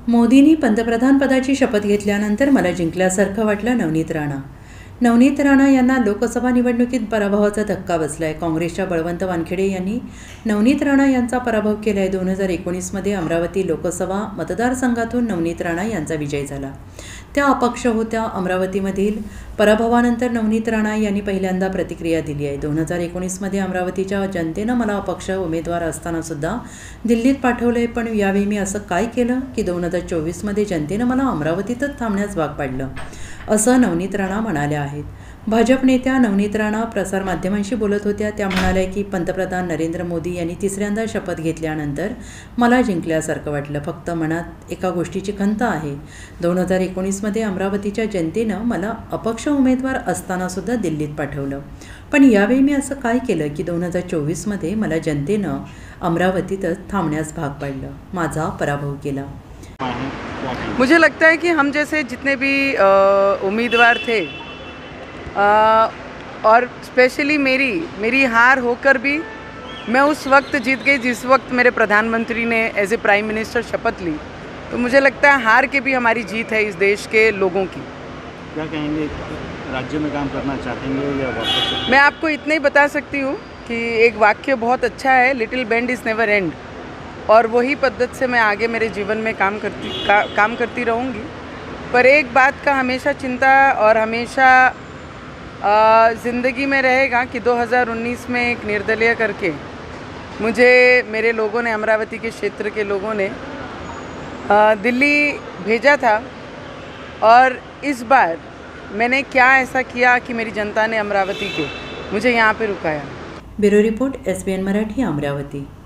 मोदींनी पंतप्रधानपदाची शपथ घेतल्यानंतर मला जिंकल्यासारखं वाटलं. नवनीत राणा यांना लोकसभा निवडणुकीत पराभवाचा धक्का बसलाय. काँग्रेसच्या बळवंत वानखेडे यांनी नवनीत राणा यांचा पराभव केलाय. 2019मध्ये अमरावती लोकसभा मतदारसंघातून नवनीत राणा यांचा विजय झाला. त्या अपक्ष होत्या. अमरावतीमधील पराभवानंतर नवनीत राणा यांनी पहिल्यांदा प्रतिक्रिया दिली आहे. 2019मध्ये अमरावतीच्या जनतेनं मला अपक्ष उमेदवार असतानासुद्धा दिल्लीत पाठवलंय, पण यावेळी मी असं काय केलं की 2024मध्ये जनतेनं मला अमरावतीतच थांबण्यास भाग पाडलं, असं नवनीत राणा म्हणाल्या आहेत. भाजप नेत्या नवनीत राणा प्रसारमाध्यमांशी बोलत होत्या. त्या म्हणाल्या की पंतप्रधान नरेंद्र मोदी यांनी तिसऱ्यांदा शपथ घेतल्यानंतर मला जिंकल्यासारखं वाटलं. फक्त मनात एका गोष्टीची खंत आहे. 2019मध्ये अमरावतीच्या जनतेनं मला अपक्ष उमेदवार असतानासुद्धा दिल्लीत पाठवलं, पण यावेळी मी असं काय केलं की 2024मध्ये मला जनतेनं अमरावतीतच थांबण्यास भाग पाडलं, माझा पराभव केला. मुझे लगता है कि हम जैसे जितने भी उम्मीदवार थे और स्पेशली मेरी हार होकर भी मैं उस वक्त जीत गई जिस वक्त मेरे प्रधानमंत्री ने एज ए प्राइम मिनिस्टर शपथ ली. तो मुझे लगता है हार के भी हमारी जीत है इस देश के लोगों की. क्या कहेंगे, राज्य में काम करना चाहेंगे या वापस? मैं आपको इतना ही बता सकती हूँ कि एक वाक्य बहुत अच्छा है, little bend is never end, और वही पद्धत से मैं आगे मेरे जीवन में काम करती रहूँगी. पर एक बात का हमेशा चिंता और हमेशा ज़िंदगी में रहेगा कि 2019 में एक निर्दलीय करके मुझे मेरे लोगों ने, अमरावती के क्षेत्र के लोगों ने दिल्ली भेजा था, और इस बार मैंने क्या ऐसा किया कि मेरी जनता ने अमरावती के मुझे यहाँ पे रुकाया. ब्युरो रिपोर्ट, SBN मराठी, अमरावती.